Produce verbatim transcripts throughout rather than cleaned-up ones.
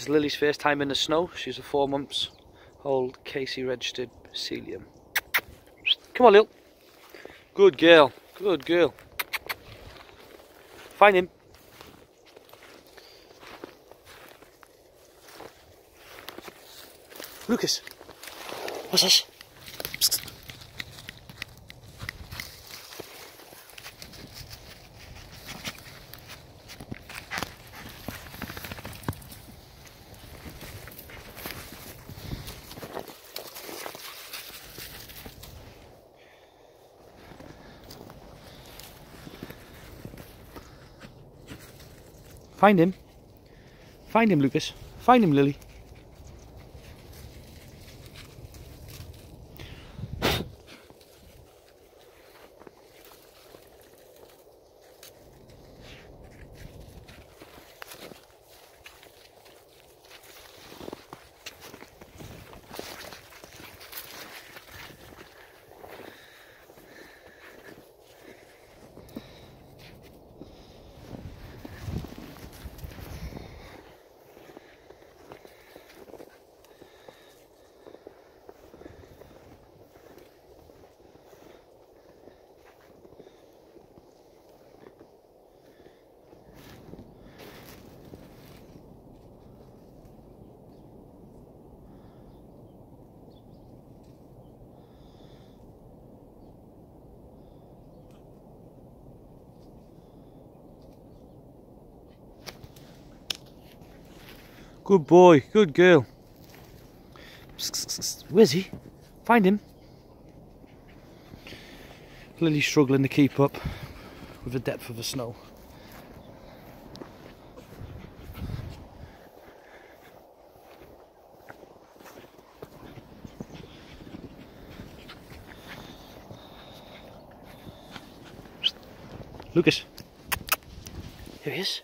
is Lily's first time in the snow. She's a four months old Casey registered Sealyham. Come on, Lil. Good girl. Good girl. Find him. Lucas. What's this? Psst. Find him. Find him, Lucas. Find him, Lily. Good boy, good girl. Where's he? Find him. Lily's struggling to keep up with the depth of the snow. Lucas. Here he is.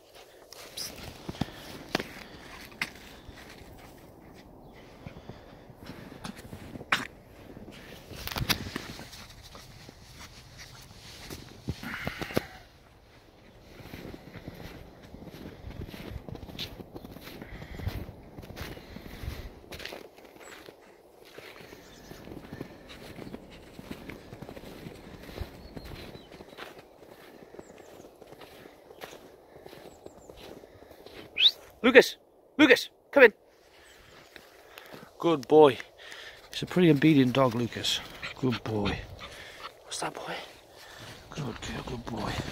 Lucas! Lucas! Come in! Good boy. He's a pretty obedient dog, Lucas. Good boy. What's that, boy? Good girl, good boy.